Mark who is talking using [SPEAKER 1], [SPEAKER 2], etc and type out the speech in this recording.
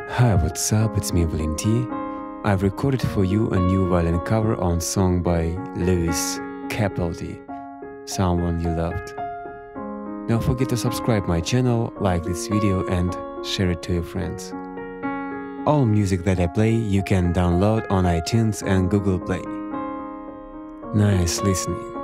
[SPEAKER 1] Hi, what's up? It's me, Violin. I've recorded for you a new violin cover on song by Capaldi, Someone You Loved. Don't forget to subscribe my channel, like this video and share it to your friends. All music that I play you can download on iTunes and Google Play. Nice listening.